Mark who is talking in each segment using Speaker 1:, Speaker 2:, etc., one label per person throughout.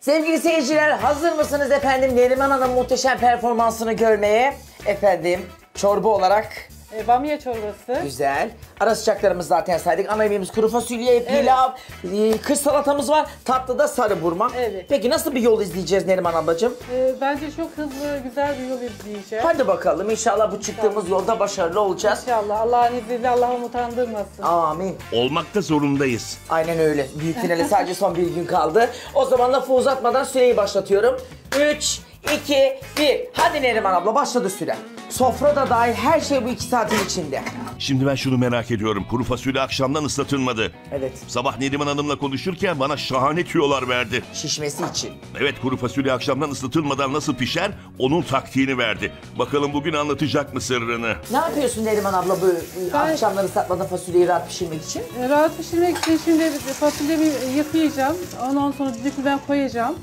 Speaker 1: Sevgili seyirciler, hazır mısınız efendim Neriman Hanım muhteşem performansını görmeye? Efendim çorba olarak
Speaker 2: Bamya çorbası.
Speaker 1: güzel. Ara sıcaklarımız zaten saydık. Ana yemeğimiz kuru fasulye, pilav, kış salatamız var. Tatlıda sarı burma.
Speaker 2: Evet.
Speaker 1: Peki nasıl bir yol izleyeceğiz Neriman ablacığım?
Speaker 2: Bence çok hızlı, güzel bir yol izleyeceğiz.
Speaker 1: Hadi bakalım, inşallah bu çıktığımız yolda başarılı olacağız.
Speaker 2: İnşallah. Allah'ın izniyle Allah'ım utandırmasın.
Speaker 1: Amin.
Speaker 3: Olmakta zorundayız.
Speaker 1: Aynen öyle. Büyük finale sadece son bir gün kaldı. O zaman lafı uzatmadan süreyi başlatıyorum. 3, 2, 1. Hadi Neriman abla, başladı süre. Sofra da dahil her şey bu 2 saatin içinde.
Speaker 3: Şimdi ben şunu merak ediyorum. Kuru fasulye akşamdan ıslatılmadı.
Speaker 1: Evet.
Speaker 3: Sabah Neriman Hanım'la konuşurken bana şahane tüyolar verdi.
Speaker 1: Şişmesi için.
Speaker 3: Evet, kuru fasulye akşamdan ıslatılmadan nasıl pişer onun taktiğini verdi. Bakalım bugün anlatacak mı sırrını?
Speaker 1: Ne yapıyorsun Neriman abla bu akşamları ıslatmadan fasulyeyi rahat pişirmek için?
Speaker 2: Rahat pişirmek için şimdi fasulyemi yıkayacağım. Ondan sonra düdüklüden koyacağım.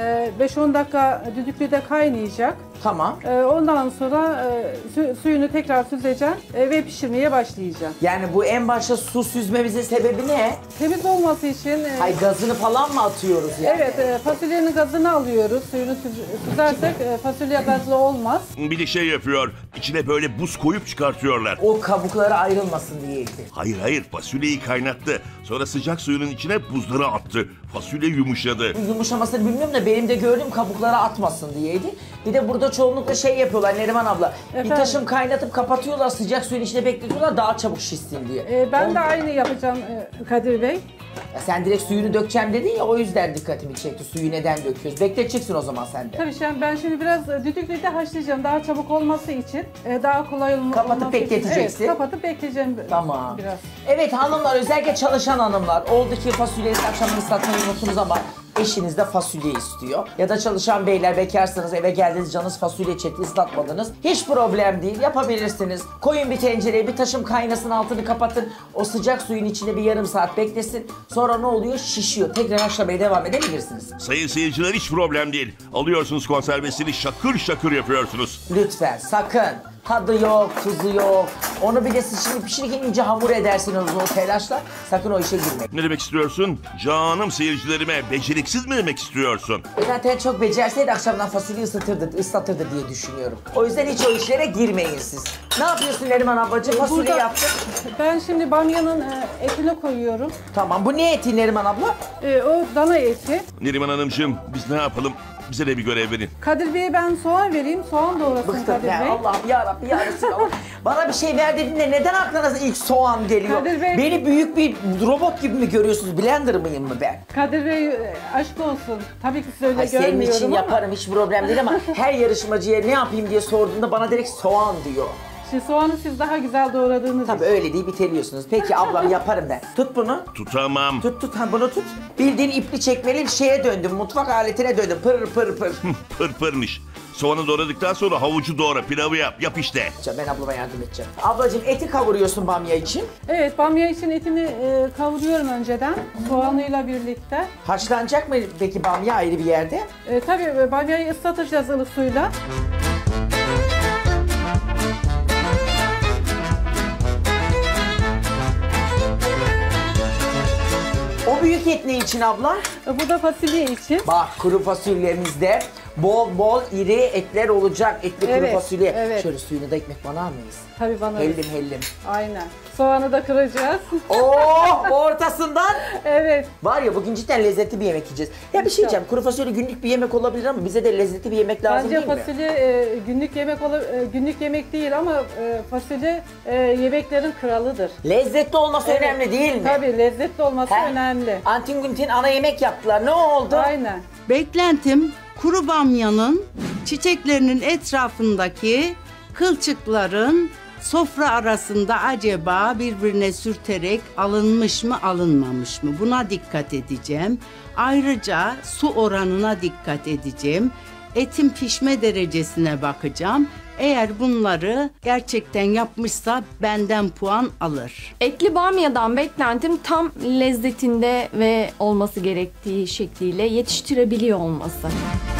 Speaker 2: 5-10 dakika düdüklüde kaynayacak.
Speaker 1: Tamam.
Speaker 2: Ondan sonra suyunu tekrar süzeceğim ve pişirmeye başlayacağım.
Speaker 1: Yani bu en başta su süzmemizin sebebi ne?
Speaker 2: Temiz olması için...
Speaker 1: Hay gazını falan mı atıyoruz yani?
Speaker 2: Evet, fasulyenin gazını alıyoruz. Suyunu süzersek fasulye gazlı olmaz.
Speaker 3: Bir de şey yapıyor. İçine böyle buz koyup çıkartıyorlar.
Speaker 1: O kabukları ayrılmasın diyeydi.
Speaker 3: Hayır, fasulyeyi kaynattı. Sonra sıcak suyunun içine buzları attı. Fasulye yumuşadı.
Speaker 1: Yumuşamasını bilmiyorum da benim de gördüğüm kabuklara atmasın diyeydi. Bir de burada çoğunlukla şey yapıyorlar Neriman abla.
Speaker 2: Efendim?
Speaker 1: Bir taşım kaynatıp kapatıyorlar, sıcak suyun içine bekletiyorlar daha çabuk şişsin diye.
Speaker 2: Ben de aynı yapacağım Kadir Bey.
Speaker 1: Ya sen direkt suyunu dökeceğim dedin ya, o yüzden dikkatimi çekti. Suyu neden döküyoruz? Bekleteceksin o zaman sen de.
Speaker 2: Tabii ben şimdi biraz düdüklüde haşlayacağım daha çabuk olması için, daha kolay olması
Speaker 1: Kapatıp
Speaker 2: için.
Speaker 1: bekleteceksin.
Speaker 2: Evet, kapatıp bekleyeceğim
Speaker 1: Tamam.
Speaker 2: biraz.
Speaker 1: Evet hanımlar, özellikle çalışan hanımlar. Oldu ki fasulyeyi akşamları ıslatmayı unuttunuz ama eşiniz de fasulye istiyor. Ya da çalışan beyler, bekarsanız eve geldiniz canınız fasulye çekti, ıslatmadınız. Hiç problem değil, yapabilirsiniz. Koyun bir tencereye, bir taşım kaynasın, altını kapatın. O sıcak suyun içinde bir yarım saat beklesin. Sonra ne oluyor? Şişiyor. Tekrar haşlamaya devam edebilirsiniz.
Speaker 3: Sayın seyirciler, hiç problem değil. Alıyorsunuz konservesini, şakır şakır yapıyorsunuz.
Speaker 1: Lütfen, sakın. Tadı yok, tuzu yok. Onu bir de siz şimdi pişirirken ince hamur edersiniz o telaşla. Sakın o işe girmeyin.
Speaker 3: Ne demek istiyorsun? Canım seyircilerime beceriksiz mi demek istiyorsun?
Speaker 1: Zaten çok becerseydi akşamdan fasulye ıslatırdı diye düşünüyorum. O yüzden hiç o işlere girmeyin siz. Ne yapıyorsun Neriman ablacığım? Fasulye
Speaker 2: Burada-
Speaker 1: yaptık.
Speaker 2: Ben şimdi bamyanın etini koyuyorum.
Speaker 1: Tamam, bu ne eti Neriman abla?
Speaker 2: O dana eti.
Speaker 3: Neriman Hanımcığım, biz ne yapalım? Bize de bir görev verin.
Speaker 2: Kadir Bey'e ben soğan vereyim. Soğan doğrasın
Speaker 1: Bıktım
Speaker 2: Kadir
Speaker 1: ya,
Speaker 2: Bey.
Speaker 1: Allah'ım yarabbim ya Resulallah. Bana bir şey ver dediğinde neden aklınıza ilk soğan geliyor?
Speaker 2: Kadir Bey-
Speaker 1: Beni büyük bir robot gibi mi görüyorsunuz? Blender mıyım mı ben?
Speaker 2: Kadir Bey aşk olsun. Tabii ki siz öyle
Speaker 1: Ay, senin
Speaker 2: görmüyorum
Speaker 1: için
Speaker 2: ama.
Speaker 1: yaparım, hiç problem değil ama her yarışmacıya ne yapayım diye sorduğunda bana direkt soğan diyor.
Speaker 2: Şimdi soğanı siz daha güzel doğradığınız
Speaker 1: Tabii öyle değil, biteliyorsunuz. Peki ablam yaparım ben. Tut bunu.
Speaker 3: Tutamam.
Speaker 1: Tut ha, bunu tut. Bildiğin ipli çekmeli bir şeye döndüm. Mutfak aletine döndüm. Pır pır pır.
Speaker 3: Pırpırmış. Soğanı doğradıktan sonra havucu doğra, pilavı yap. Yap işte.
Speaker 1: Ben ablama yardım edeceğim. Ablacığım eti kavuruyorsun bamya için.
Speaker 2: Evet, bamya için etini kavuruyorum önceden soğanıyla birlikte.
Speaker 1: Haşlanacak mı peki bamya ayrı bir yerde?
Speaker 2: Tabii bamyayı ıslatacağız ılık suyla.
Speaker 1: O büyük et ne için abla?
Speaker 2: Bu da fasulye için.
Speaker 1: Bak, kuru fasulyemizde bol bol iri etler olacak. Etli kuru
Speaker 2: Evet,
Speaker 1: fasulye.
Speaker 2: evet.
Speaker 1: Şöyle suyunu da ekmek banar mıyız?
Speaker 2: Tabii bana.
Speaker 1: Hellim.
Speaker 2: Aynen. Soğanı da kıracağız.
Speaker 1: Oh, ortasından.
Speaker 2: Evet.
Speaker 1: Var ya, bugün cidden lezzetli bir yemek yiyeceğiz. Ya bir şey diyeceğim, kuru fasulye günlük bir yemek olabilir ama bize de lezzetli bir yemek lazım
Speaker 2: Bence
Speaker 1: değil mi?
Speaker 2: fasulye günlük yemek değil ama fasulye yemeklerin kralıdır.
Speaker 1: Lezzetli olması
Speaker 2: Evet.
Speaker 1: önemli değil mi?
Speaker 2: Tabii lezzetli olması
Speaker 1: He?
Speaker 2: önemli.
Speaker 1: Antin Güntin ana yemek yaptılar. Ne oldu?
Speaker 2: Aynen.
Speaker 4: Beklentim kuru bamyanın çiçeklerinin etrafındaki kılçıkların sofra arasında acaba birbirine sürterek alınmış mı alınmamış mı? Buna dikkat edeceğim. Ayrıca su oranına dikkat edeceğim. Etin pişme derecesine bakacağım. Eğer bunları gerçekten yapmışsa benden puan alır.
Speaker 5: Etli bamyadan beklentim tam lezzetinde ve olması gerektiği şekliyle yetiştirebiliyor olması.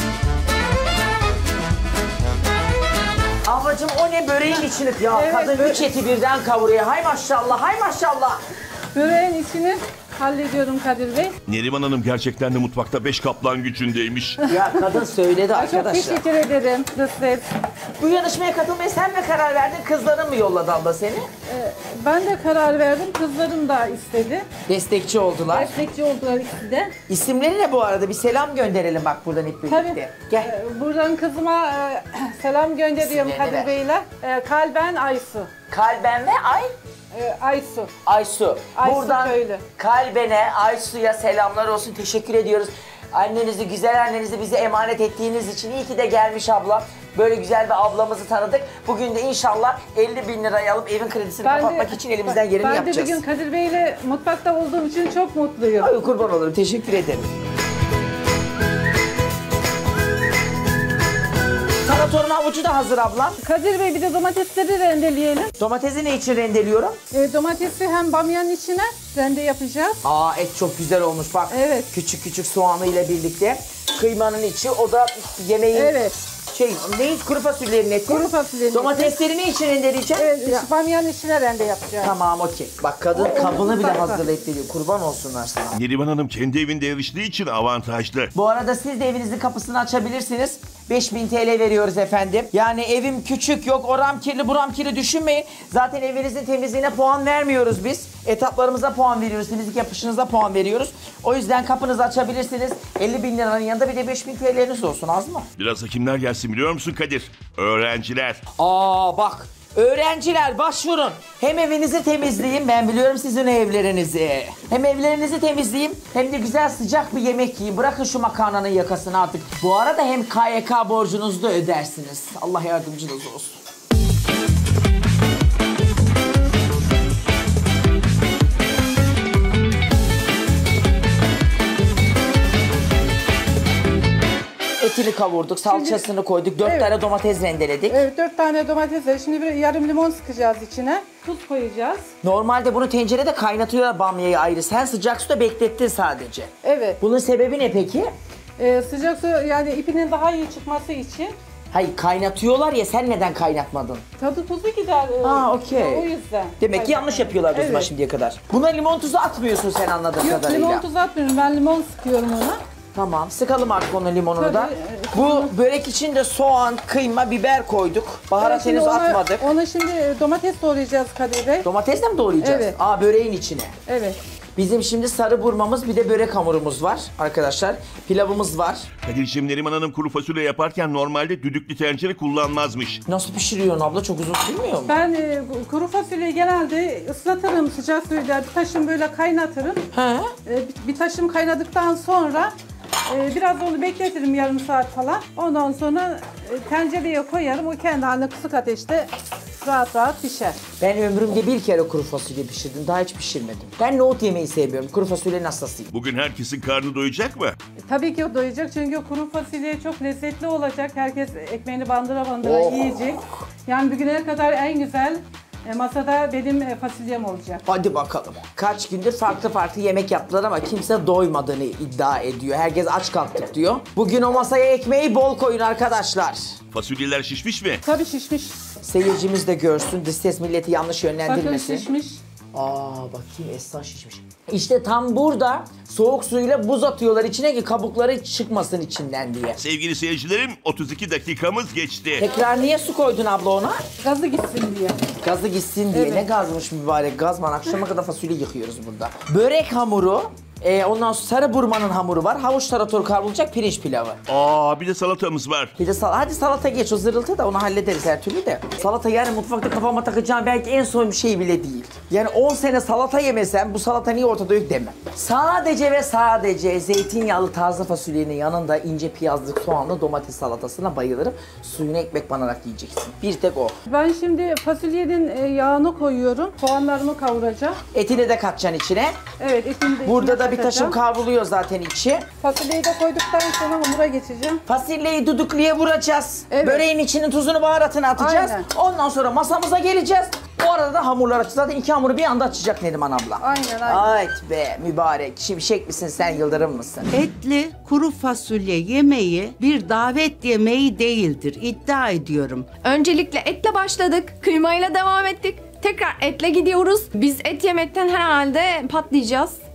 Speaker 1: Ablacığım o ne, böreğin içini? Ya
Speaker 2: Evet,
Speaker 1: kadın
Speaker 2: börek.
Speaker 1: 3 eti birden kavuruyor. Hay maşallah, hay maşallah.
Speaker 2: Böreğin içini hallediyorum Kadir Bey.
Speaker 3: Neriman Hanım gerçekten de mutfakta 5 kaplan gücündeymiş.
Speaker 1: Ya kadın söyledi
Speaker 2: Çok
Speaker 1: arkadaşlar.
Speaker 2: teşekkür ederim. Lütfen.
Speaker 1: Bu yarışmaya katılmaya sen mi karar verdin? Kızların mı yolladı abla seni?
Speaker 2: Ben de karar verdim. Kızlarım da istedi.
Speaker 1: Destekçi oldular.
Speaker 2: Destekçi oldular ikisi de.
Speaker 1: İsimleri ne bu arada? Bir selam gönderelim bak buradan hep birlikte.
Speaker 2: Tabii.
Speaker 1: Gel.
Speaker 2: Buradan kızıma selam gönderiyorum
Speaker 1: İsimlerini
Speaker 2: Kadir Bey'le. Kalben Aysu.
Speaker 1: Kalben ve
Speaker 2: Aysu.
Speaker 1: Aysu.
Speaker 2: Aysu
Speaker 1: Buradan
Speaker 2: Köylü.
Speaker 1: Kalben'e, Aysu'ya selamlar olsun. Teşekkür ediyoruz. Annenizi, güzel annenizi bize emanet ettiğiniz için iyi ki de gelmiş abla. Böyle güzel bir ablamızı tanıdık. Bugün de inşallah 50 bin lirayı alıp evin kredisini kapatmak için elimizden geleni yapacağız.
Speaker 2: Ben de bugün Kadir Bey'le mutfakta olduğum için çok mutluyum.
Speaker 1: Ay kurban olurum. Teşekkür ederim. Salatorun havucu da hazır ablam.
Speaker 2: Kadir Bey bir de domatesleri rendeleyelim.
Speaker 1: Domatesi ne için rendeliyorum?
Speaker 2: Domatesi hem bamyanın içine rende yapacağız.
Speaker 1: Aa et çok güzel olmuş bak.
Speaker 2: Evet.
Speaker 1: Küçük küçük soğanı ile birlikte. Kıymanın içi o da yemeğin
Speaker 2: Evet.
Speaker 1: neyiz? Kuru fasulyenin eti.
Speaker 2: Kuru fasulyenin
Speaker 1: Domatesleri ne için rendeleyeceğim?
Speaker 2: Evet, bamyanın içine rende yapacağız.
Speaker 1: Tamam okey. Bak kadın kabını bile
Speaker 2: mutfakta.
Speaker 1: hazırlayıp veriyor. Kurban olsunlar sana.
Speaker 3: Neriman Hanım kendi evinde yarıştığı için avantajlı.
Speaker 1: Bu arada siz de evinizin kapısını açabilirsiniz. 5000 TL veriyoruz efendim. Yani evim küçük yok oram kirli buram kirli düşünmeyin. Zaten evinizin temizliğine puan vermiyoruz biz. Etaplarımıza puan veriyoruz. Temizlik yapışınıza puan veriyoruz. O yüzden kapınızı açabilirsiniz. 50 bin liranın yanında bir de 5000 TL'niz olsun az mı?
Speaker 3: Biraz da kimler gelsin biliyor musun Kadir? Öğrenciler.
Speaker 1: Aa bak. Öğrenciler başvurun. Hem evinizi temizleyin. Ben biliyorum sizin evlerinizi. Hem evlerinizi temizleyin hem de güzel sıcak bir yemek yiyin. Bırakın şu makarnanın yakasını artık. Bu arada hem KYK borcunuzu da ödersiniz. Allah yardımcınız olsun. Etini kavurduk, salçasını koyduk, 4
Speaker 2: Evet.
Speaker 1: tane domates rendeledik.
Speaker 2: Evet 4 tane domates var. Şimdi bir yarım limon sıkacağız içine. Tuz koyacağız.
Speaker 1: Normalde bunu tencerede kaynatıyorlar bamyayı ayrı. Sen sıcak suda beklettin sadece.
Speaker 2: Evet.
Speaker 1: Bunun sebebi ne peki?
Speaker 2: Sıcak su yani ipinin daha iyi çıkması için.
Speaker 1: Hayır kaynatıyorlar ya sen neden kaynatmadın?
Speaker 2: Tadı tuzu gider.
Speaker 1: Ha okey.
Speaker 2: O yüzden.
Speaker 1: Demek ki yanlış yapıyorlar o zaman
Speaker 2: Evet.
Speaker 1: şimdiye kadar. Buna limon tuzu atmıyorsun sen anladığım
Speaker 2: Yok
Speaker 1: kadarıyla.
Speaker 2: limon tuzu atmıyorum. Ben limon sıkıyorum ona.
Speaker 1: Tamam sıkalım artık onun limonunu da.
Speaker 2: Tabii,
Speaker 1: Bu börek için de soğan, kıyma, biber koyduk. Baharat
Speaker 2: Şimdi
Speaker 1: henüz
Speaker 2: ona-
Speaker 1: atmadık.
Speaker 2: Ona şimdi domates doğrayacağız Kadir Bey.
Speaker 1: Domates de mi doğrayacağız?
Speaker 2: Evet.
Speaker 1: Aa böreğin içine.
Speaker 2: Evet.
Speaker 1: Bizim şimdi sarı burmamız bir de börek hamurumuz var arkadaşlar. Pilavımız var.
Speaker 3: Kadir'cim Neriman Hanım kuru fasulye yaparken normalde düdüklü tencere kullanmazmış.
Speaker 1: Nasıl pişiriyorsun abla? Çok uzun sürmüyor mu?
Speaker 2: Ben kuru fasulyeyi genelde ıslatırım sıcak suyla. Bir taşım böyle kaynatırım.
Speaker 1: He?
Speaker 2: Bir taşım kaynadıktan sonra biraz onu bekletirim yarım saat falan. Ondan sonra tencereye koyarım. O kendi haline kısık ateşte rahat rahat pişer.
Speaker 1: Ben ömrümde bir kere kuru fasulye pişirdim. Daha hiç pişirmedim. Ben nohut yemeyi sevmiyorum. Kuru fasulyenin hastasıyım.
Speaker 3: Bugün herkesin karnı doyacak mı?
Speaker 2: Tabii ki o doyacak çünkü kuru fasulye çok lezzetli olacak. Herkes ekmeğini bandıra bandıra
Speaker 1: Oh.
Speaker 2: yiyecek. Yani bugüne kadar en güzel masada benim fasulyem olacak.
Speaker 1: Hadi bakalım. Kaç gündür farklı farklı yemek yaptılar ama kimse doymadığını iddia ediyor. Herkes aç kalktık diyor. Bugün o masaya ekmeği bol koyun arkadaşlar.
Speaker 3: Fasulyeler şişmiş mi?
Speaker 2: Tabii şişmiş.
Speaker 1: Seyircimiz de görsün. Dış ses milleti yanlış
Speaker 2: Bakın
Speaker 1: yönlendirmesin.
Speaker 2: şişmiş.
Speaker 1: Aa bakayım Esra şişmiş. İşte tam burada soğuk suyla buz atıyorlar içine ki kabukları çıkmasın içinden diye.
Speaker 3: Sevgili seyircilerim 32 dakikamız geçti.
Speaker 1: Tekrar niye su koydun abla ona?
Speaker 2: Gazı gitsin diye.
Speaker 1: Gazı gitsin diye.
Speaker 2: Evet.
Speaker 1: Ne gazmış mübarek gazman. Akşama kadar fasulye yıkıyoruz burada. Börek hamuru. Ondan sonra sarı burmanın hamuru var. Havuç tarator kavrulacak pirinç pilavı.
Speaker 3: Aa bir de salatamız var.
Speaker 1: Bir de hadi salata geç o zırıltı da onu hallederiz her türlü de. Salata yani mutfakta kafama takacağım belki en son bir şey bile değil. Yani 10 sene salata yemesem bu salata niye ortada yok demem. Sadece ve sadece zeytinyağlı taze fasulyenin yanında ince piyazlı soğanlı domates salatasına bayılırım. Suyunu ekmek banarak yiyeceksin. Bir tek o.
Speaker 2: Ben şimdi fasulyenin yağını koyuyorum. Soğanlarımı kavuracağım.
Speaker 1: Etini de katacaksın içine.
Speaker 2: Evet etini de
Speaker 1: Burada
Speaker 2: içine
Speaker 1: da bir taşım
Speaker 2: katacağım.
Speaker 1: kavruluyor zaten içi.
Speaker 2: Fasulyeyi de koyduktan sonra hamura geçeceğim.
Speaker 1: Fasulyeyi düdüklüye vuracağız.
Speaker 2: Evet.
Speaker 1: Böreğin içinin tuzunu baharatını atacağız.
Speaker 2: Aynen.
Speaker 1: Ondan sonra masamıza geleceğiz. O arada da hamurlar açacağız. Zaten 2 hamuru bir anda açacak Neriman abla.
Speaker 2: Aynen, aynen.
Speaker 1: Ay be mübarek. Şimşek misin sen yıldırım mısın?
Speaker 4: Etli kuru fasulye yemeği bir davet yemeği değildir. İddia ediyorum.
Speaker 5: Öncelikle etle başladık, kıymayla devam ettik. Tekrar etle gidiyoruz. Biz et yemekten herhalde patlayacağız.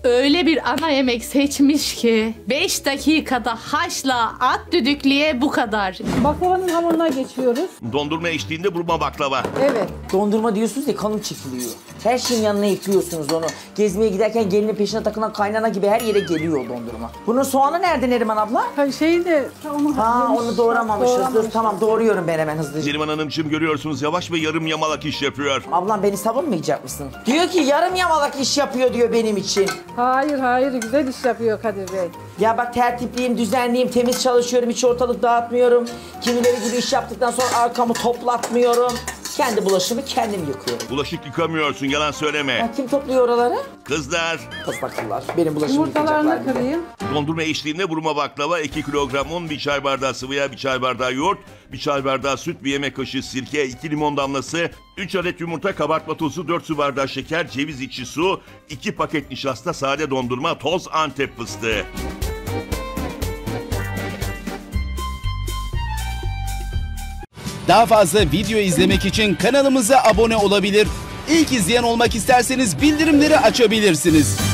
Speaker 6: öyle bir ana yemek seçmiş ki 5 dakikada haşla at düdüklüye bu kadar.
Speaker 2: Baklavanın hamuruna geçiyoruz.
Speaker 3: Dondurma eşliğinde burma baklava.
Speaker 2: Evet.
Speaker 1: Dondurma diyorsunuz ya kanım çekiliyor. Her şeyin yanına ekliyorsunuz onu. Gezmeye giderken gelinin peşine takılan kaynana gibi her yere geliyor dondurma. Bunun soğanı nerede Neriman abla?
Speaker 2: Şeyi de onu
Speaker 1: Onu doğramamışız. Dur tamam doğruyorum ben hemen hızlıca.
Speaker 3: Neriman Hanımcığım görüyorsunuz yavaş ve yarım yamalak iş yapıyor.
Speaker 1: Ablam beni savunmayacak mısın? Diyor ki yarım yamalak iş yapıyor diyor benim için.
Speaker 2: Hayır güzel iş yapıyor Kadir Bey.
Speaker 1: Ya bak tertipliyim, düzenliyim, temiz çalışıyorum, hiç ortalık dağıtmıyorum. Kimileri gibi iş yaptıktan sonra arkamı toplatmıyorum. Kendi bulaşımı kendim yıkıyorum.
Speaker 3: Bulaşık yıkamıyorsun yalan söyleme.
Speaker 1: Ya kim topluyor oraları?
Speaker 3: Kızlar.
Speaker 1: Kızlar. Benim bulaşımı yıkayacaklar
Speaker 2: Yumurtalarını
Speaker 1: gibi.
Speaker 2: kırayım.
Speaker 3: Dondurma eşliğinde burma baklava, 2 kilogram un, 1 çay bardağı sıvı yağ, 1 çay bardağı yoğurt, 1 çay bardağı süt, 1 yemek kaşığı sirke, 2 limon damlası, 3 adet yumurta, kabartma tozu, 4 su bardağı şeker, ceviz içi su, 2 paket nişasta, sade dondurma, toz Antep fıstığı.
Speaker 7: Daha fazla video izlemek için kanalımıza abone olabilir. İlk izleyen olmak isterseniz bildirimleri açabilirsiniz.